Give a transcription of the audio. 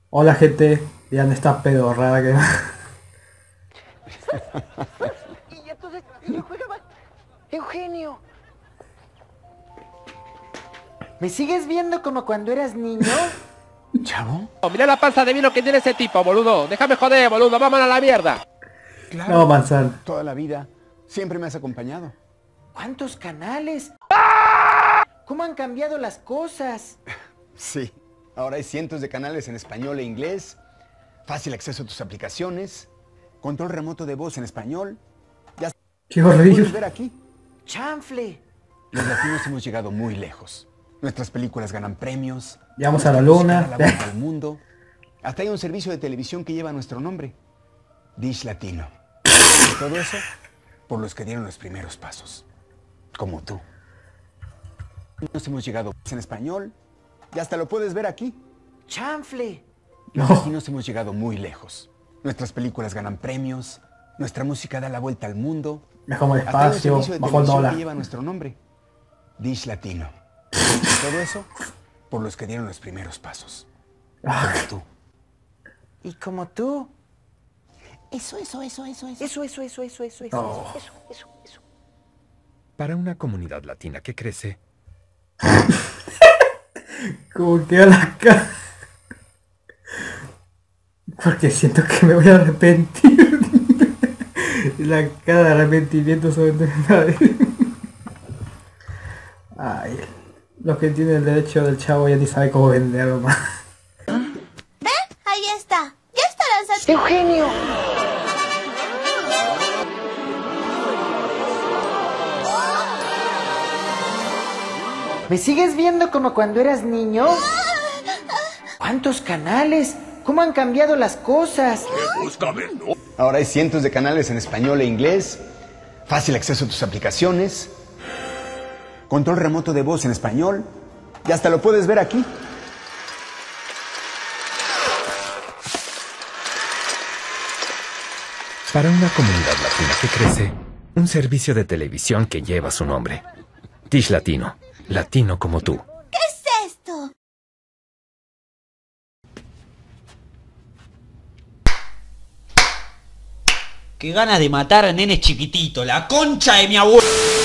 Hola gente, ya no está pedorrada que... Y entonces yo jugaba. Eugenio. ¿Me sigues viendo como cuando eras niño? ¿Chavo? Oh, mira la panza de vino que tiene ese tipo, boludo. Déjame joder, boludo. Vámonos a la mierda. Claro. No, manzana. Toda la vida. Siempre me has acompañado. ¿Cuántos canales? ¿Cómo han cambiado las cosas? Sí. Ahora hay cientos de canales en español e inglés. Fácil acceso a tus aplicaciones. Control remoto de voz en español. Ya Qué puedes horrible. ver aquí. ¡Chanfle! Los latinos hemos llegado muy lejos. Nuestras películas ganan premios. Llegamos a la Nuestra música luna. da la vuelta al mundo. Hasta hay un servicio de televisión que lleva nuestro nombre. Dish Latino. Y todo eso por los que dieron los primeros pasos. Como tú. Nos hemos llegado en español. Y hasta lo puedes ver aquí. ¡Chanfle! Los No. latinos hemos llegado muy lejos. Nuestras películas ganan premios. Nuestra música da la vuelta al mundo. Es como Hasta hay un despacio, servicio de bajo el televisión dólar. que lleva nuestro nombre. Dish Latino. Y todo eso por los que dieron los primeros pasos. Ah, Como tú. Y como tú. Eso. Eso. No. Eso. Para una comunidad latina que crece, como queda la cara. Porque siento que me voy a arrepentir. La cara de arrepentimiento sobre Ay, los que tienen el derecho del chavo ya ni saben cómo venderlo más. Ahí está. Ya estarán satisfechos. ¡Eugenio! ¿Me sigues viendo como cuando eras niño? ¿Cuántos canales? ¿Cómo han cambiado las cosas? Ahora hay cientos de canales en español e inglés. Fácil acceso a tus aplicaciones. Control remoto de voz en español. Y hasta lo puedes ver aquí. para una comunidad latina que crece, un servicio de televisión que lleva su nombre. Dish Latino, latino como tú. ¿Qué es esto? Qué ganas de matar a nenes chiquititos, la concha de mi abuelo.